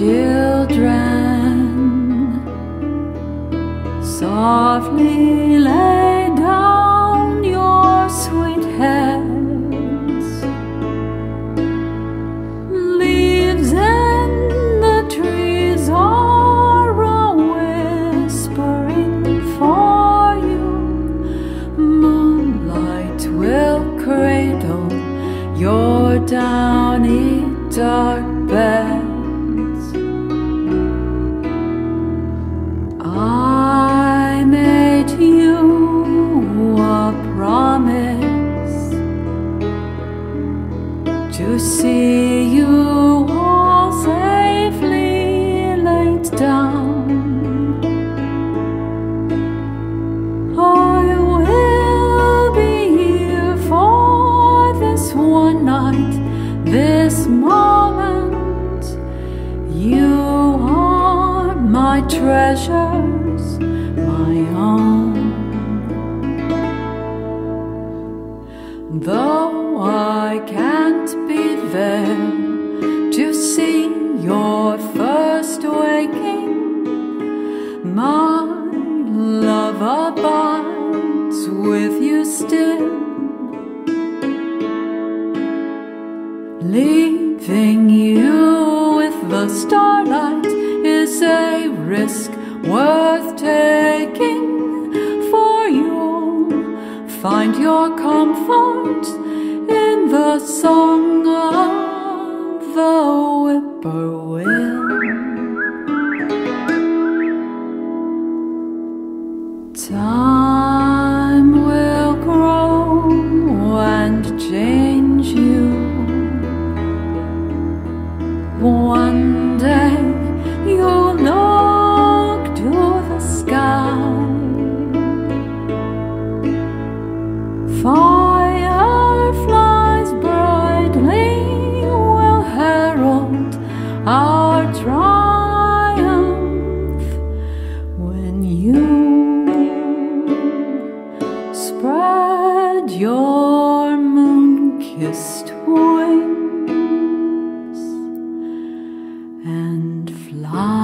children, softly lay down your sweet heads. Leaves in the trees are a-whispering for you. Moonlight will cradle your downy dark beds. I made you a promise to see you all safely laid down. I will be here for this one night, this moment. You are my treasures, my own. Though I can't be there to see your first waking, my love abides with you still. Leaving you with the starlight is a risk worth taking, for you'll find your comfort in the song of the whippoorwill. Time will grow and change you. One day you'll look to the sky. Fireflies brightly will herald our triumph when you spread your moon-kissed wings and fly.